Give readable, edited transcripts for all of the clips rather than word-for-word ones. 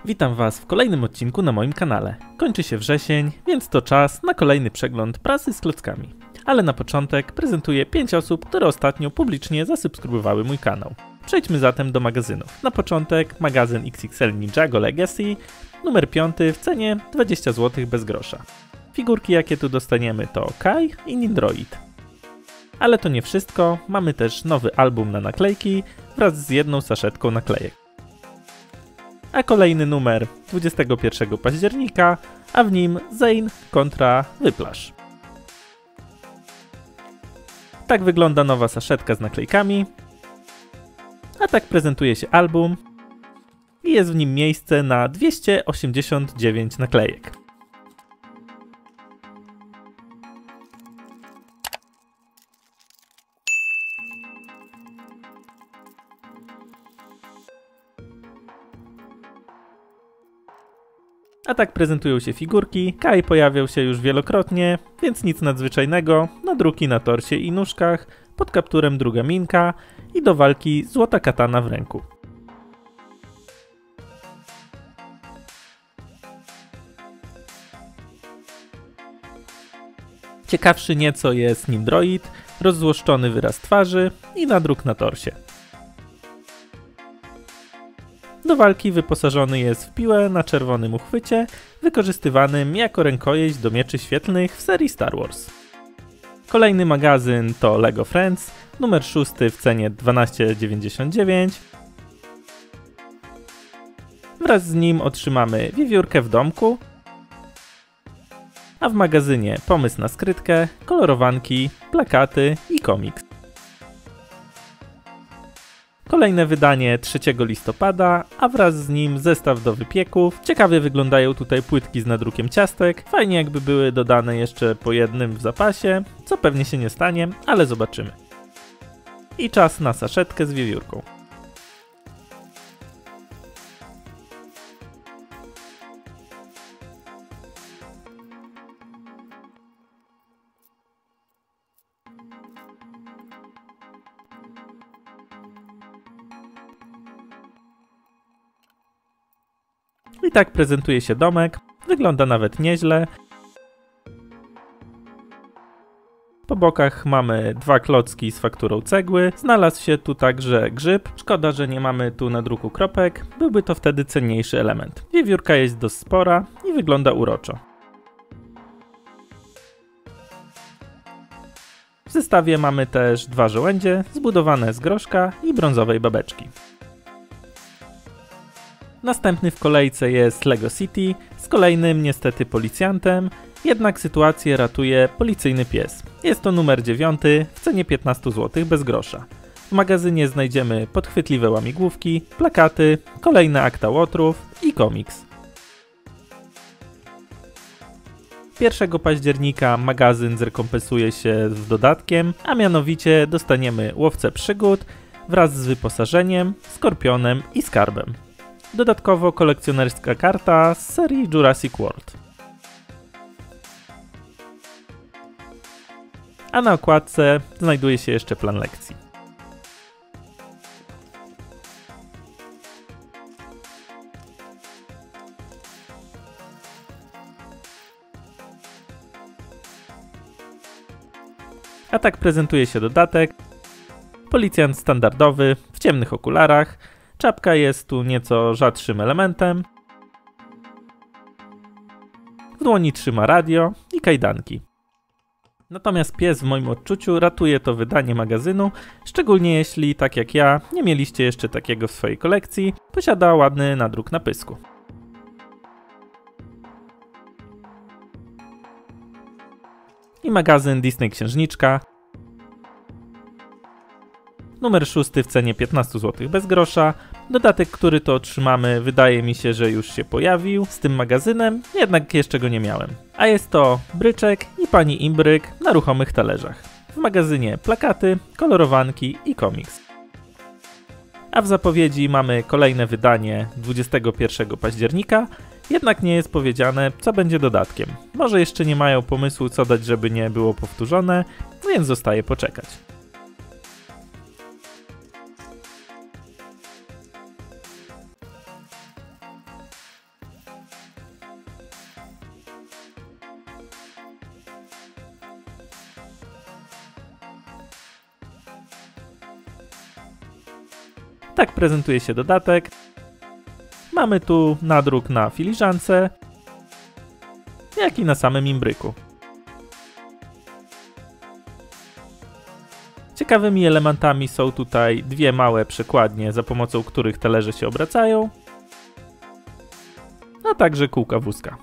Witam Was w kolejnym odcinku na moim kanale. Kończy się wrzesień, więc to czas na kolejny przegląd prasy z klockami. Ale na początek prezentuję 5 osób, które ostatnio publicznie zasubskrybowały mój kanał. Przejdźmy zatem do magazynów. Na początek magazyn XXL Ninjago Legacy, numer 5 w cenie 20 zł bez grosza. Figurki jakie tu dostaniemy to Kai i Nindroid. Ale to nie wszystko, mamy też nowy album na naklejki wraz z jedną saszetką naklejek. A kolejny numer 21 października, a w nim Zane kontra Whiplash. Tak wygląda nowa saszetka z naklejkami, a tak prezentuje się album i jest w nim miejsce na 289 naklejek. A tak prezentują się figurki. Kai pojawiał się już wielokrotnie, więc nic nadzwyczajnego. Nadruki na torsie i nóżkach, pod kapturem druga minka i do walki złota katana w ręku. Ciekawszy nieco jest Nindroid, rozzłoszczony wyraz twarzy i nadruk na torsie. Do walki wyposażony jest w piłę na czerwonym uchwycie, wykorzystywanym jako rękojeść do mieczy świetlnych w serii Star Wars. Kolejny magazyn to LEGO Friends, numer 6 w cenie 12,99. Wraz z nim otrzymamy wiewiórkę w domku, a w magazynie pomysł na skrytkę, kolorowanki, plakaty i komiks. Kolejne wydanie 3 listopada, a wraz z nim zestaw do wypieków. Ciekawie wyglądają tutaj płytki z nadrukiem ciastek. Fajnie jakby były dodane jeszcze po jednym w zapasie, co pewnie się nie stanie, ale zobaczymy. I czas na saszetkę z wiewiórką. I tak prezentuje się domek, wygląda nawet nieźle. Po bokach mamy dwa klocki z fakturą cegły, znalazł się tu także grzyb, szkoda, że nie mamy tu nadruku kropek, byłby to wtedy cenniejszy element. Wiewiórka jest dość spora i wygląda uroczo. W zestawie mamy też dwa żołędzie, zbudowane z groszka i brązowej babeczki. Następny w kolejce jest LEGO City z kolejnym niestety policjantem, jednak sytuację ratuje policyjny pies. Jest to numer 9 w cenie 15 zł bez grosza. W magazynie znajdziemy podchwytliwe łamigłówki, plakaty, kolejne akta łotrów i komiks. 1 października magazyn zrekompensuje się z dodatkiem, a mianowicie dostaniemy łowcę przygód wraz z wyposażeniem, skorpionem i skarbem. Dodatkowo kolekcjonerska karta z serii Jurassic World. A na okładce znajduje się jeszcze plan lekcji. A tak prezentuje się dodatek. Policjant standardowy w ciemnych okularach. Czapka jest tu nieco rzadszym elementem. W dłoni trzyma radio i kajdanki. Natomiast pies w moim odczuciu ratuje to wydanie magazynu, szczególnie jeśli, tak jak ja, nie mieliście jeszcze takiego w swojej kolekcji, posiada ładny nadruk na pysku. I magazyn Disney Księżniczka. Numer 6 w cenie 15 zł bez grosza. Dodatek, który to otrzymamy, wydaje mi się, że już się pojawił z tym magazynem, jednak jeszcze go nie miałem. A jest to Bryczek i Pani Imbryk na ruchomych talerzach. W magazynie plakaty, kolorowanki i komiks. A w zapowiedzi mamy kolejne wydanie 21 października, jednak nie jest powiedziane, co będzie dodatkiem. Może jeszcze nie mają pomysłu, co dać, żeby nie było powtórzone, więc zostaje poczekać. Tak prezentuje się dodatek. Mamy tu nadruk na filiżance, jak i na samym imbryku. Ciekawymi elementami są tutaj dwie małe przekładnie, za pomocą których talerze się obracają, a także kółka wózka.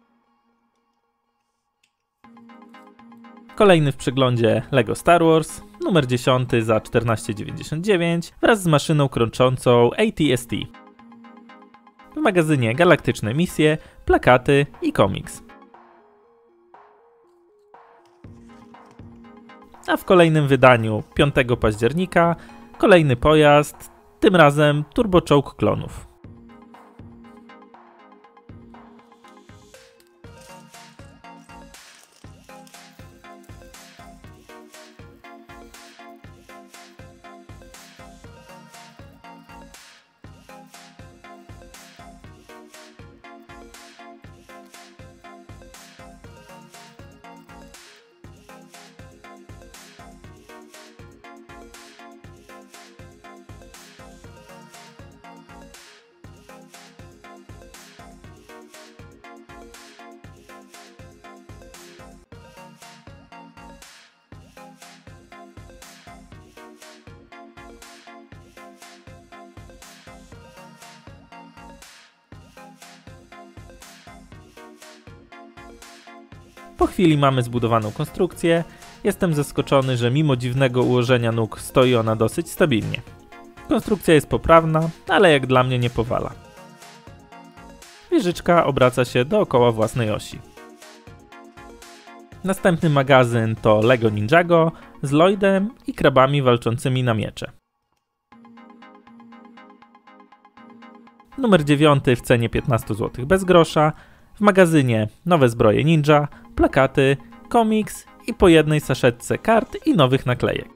Kolejny w przeglądzie LEGO Star Wars, numer 10 za 14,99 wraz z maszyną krączącą AT-ST. W magazynie galaktyczne misje, plakaty i komiks. A w kolejnym wydaniu 5 października kolejny pojazd, tym razem turboczołg klonów. Po chwili mamy zbudowaną konstrukcję. Jestem zaskoczony, że mimo dziwnego ułożenia nóg stoi ona dosyć stabilnie. Konstrukcja jest poprawna, ale jak dla mnie nie powala. Wieżyczka obraca się dookoła własnej osi. Następny magazyn to LEGO Ninjago z Lloydem i krabami walczącymi na miecze. Numer 9 w cenie 15 zł bez grosza. W magazynie nowe zbroje ninja, plakaty, komiks i po jednej saszetce kart i nowych naklejek.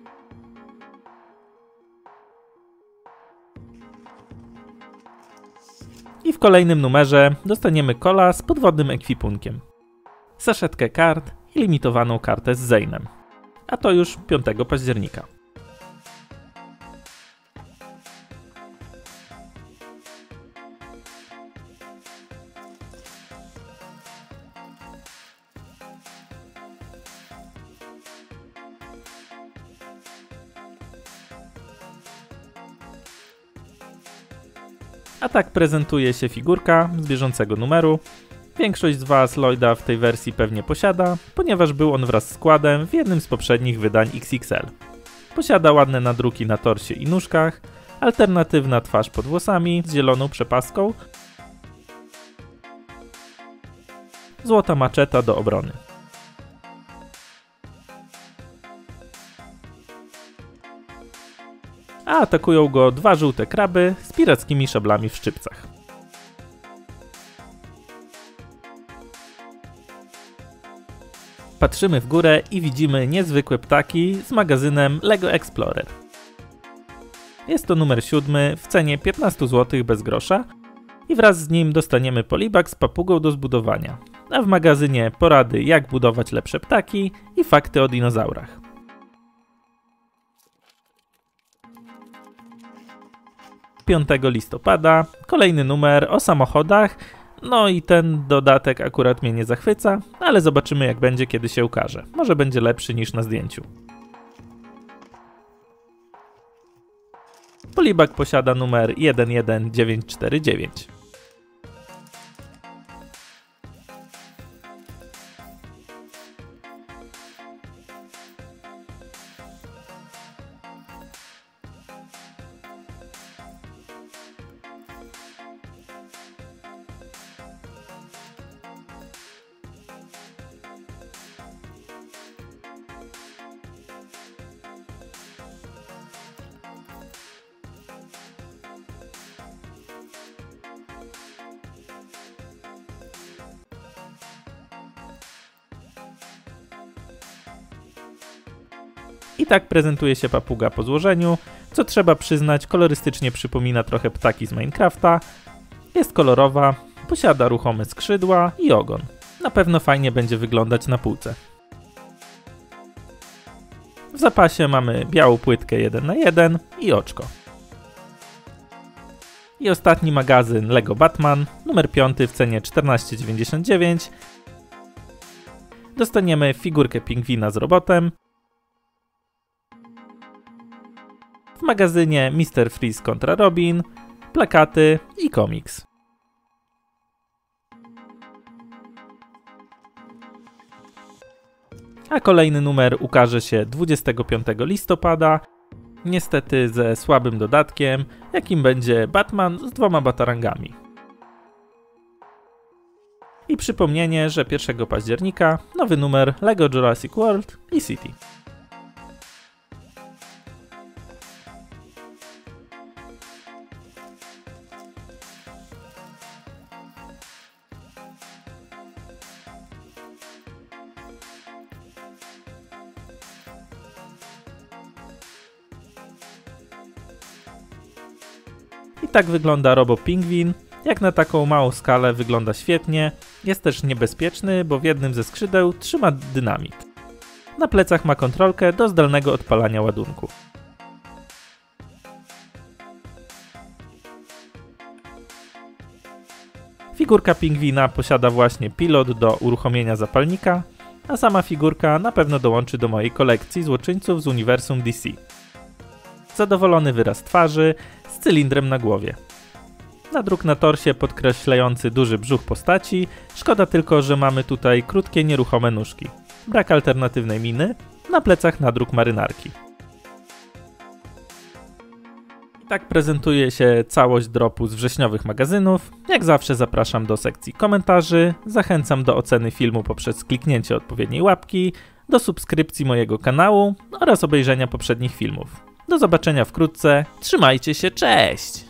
I w kolejnym numerze dostaniemy kola z podwodnym ekwipunkiem, saszetkę kart i limitowaną kartę z Zeynem. A to już 5 października. A tak prezentuje się figurka z bieżącego numeru. Większość z Was Lloyda w tej wersji pewnie posiada, ponieważ był on wraz z składem w jednym z poprzednich wydań XXL. Posiada ładne nadruki na torsie i nóżkach, alternatywna twarz pod włosami z zieloną przepaską, złota maczeta do obrony. A atakują go dwa żółte kraby z pirackimi szablami w szczypcach. Patrzymy w górę i widzimy niezwykłe ptaki z magazynem LEGO Explorer. Jest to numer 7 w cenie 15 zł bez grosza i wraz z nim dostaniemy polibag z papugą do zbudowania, a w magazynie porady jak budować lepsze ptaki i fakty o dinozaurach. Listopada, kolejny numer o samochodach, no i ten dodatek akurat mnie nie zachwyca, ale zobaczymy jak będzie, kiedy się ukaże. Może będzie lepszy niż na zdjęciu. Polibag posiada numer 11949. I tak prezentuje się papuga po złożeniu, co trzeba przyznać, kolorystycznie przypomina trochę ptaki z Minecrafta. Jest kolorowa, posiada ruchome skrzydła i ogon. Na pewno fajnie będzie wyglądać na półce. W zapasie mamy białą płytkę 1×1 i oczko. I ostatni magazyn LEGO Batman, numer 5 w cenie 14,99. Dostaniemy figurkę pingwina z robotem. W magazynie Mr. Freeze kontra Robin, plakaty i komiks. A kolejny numer ukaże się 25 listopada, niestety ze słabym dodatkiem, jakim będzie Batman z 2 batarangami. I przypomnienie, że 1 października nowy numer LEGO Jurassic World i City. I tak wygląda Robo Pingwin. Jak na taką małą skalę wygląda świetnie. Jest też niebezpieczny, bo w jednym ze skrzydeł trzyma dynamit. Na plecach ma kontrolkę do zdalnego odpalania ładunku. Figurka pingwina posiada właśnie pilot do uruchomienia zapalnika, a sama figurka na pewno dołączy do mojej kolekcji złoczyńców z uniwersum DC. Zadowolony wyraz twarzy, z cylindrem na głowie. Nadruk na torsie podkreślający duży brzuch postaci, szkoda tylko, że mamy tutaj krótkie, nieruchome nóżki. Brak alternatywnej miny, na plecach nadruk marynarki. I tak prezentuje się całość dropu z wrześniowych magazynów. Jak zawsze zapraszam do sekcji komentarzy, zachęcam do oceny filmu poprzez kliknięcie odpowiedniej łapki, do subskrypcji mojego kanału oraz obejrzenia poprzednich filmów. Do zobaczenia wkrótce, trzymajcie się, cześć!